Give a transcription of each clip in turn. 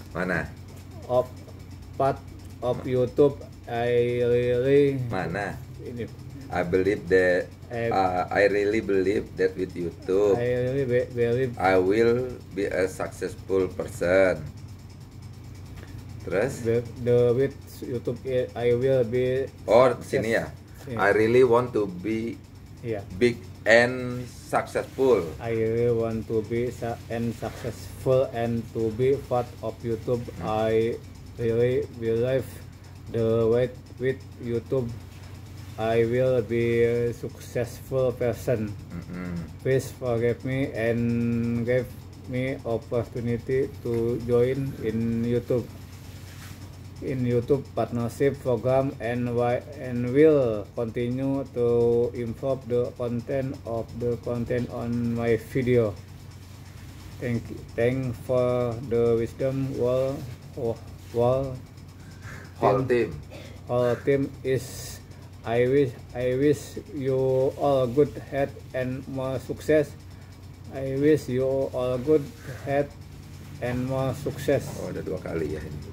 Mana? of part of YouTube. I really Mana? ini I believe that I, I really believe that with YouTube I really believe I will be a successful person. Terus? the with YouTube I will be Oh, success. sini ya. Iya. I really want to be Iya. big and successful. I really want to be and successful and to be part of YouTube. I really believe the way with YouTube I will be a successful person. Please forgive me and give me opportunity to join in YouTube partnership program and will continue to improve the content on my video. Thank for the wisdom whole team is I wish you all good health and more success. I wish you all good health and more success. Oh, ada 2 kali ya ini.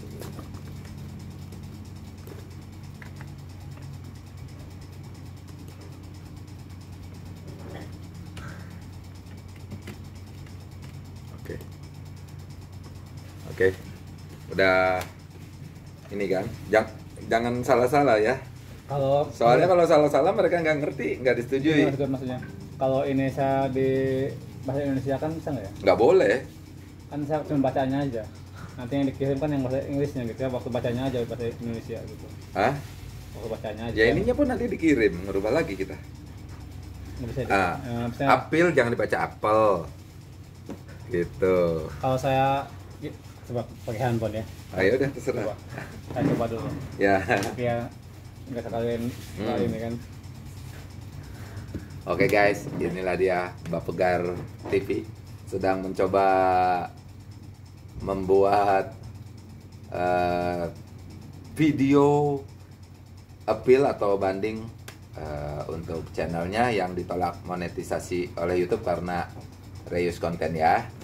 Oke. Udah ini kan. Jangan salah-salah ya. Soalnya kalau salah-salah mereka nggak ngerti, nggak disetujui. Maksudnya kalau ini saya di bahasa Indonesia kan bisa nggak ya? Nggak boleh. Kan saya cuma bacanya aja. Nanti yang dikirim kan yang bahasa Inggrisnya gitu ya, waktu bacanya aja bahasa Indonesia gitu. Hah? Waktu bacanya aja. Ya ininya pun nanti dikirim, ngerubah lagi kita. Nggak bisa. Apel jangan dibaca apel. Gitu. Kalau saya coba pakai handphone ya. Ayo udah terserah. Saya coba dulu. Ya. Tapi ya nggak sekalian ini kan. Oke guys, inilah dia Bapegar TV sedang mencoba membuat video appeal atau banding untuk channelnya yang ditolak monetisasi oleh YouTube karena reuse konten ya.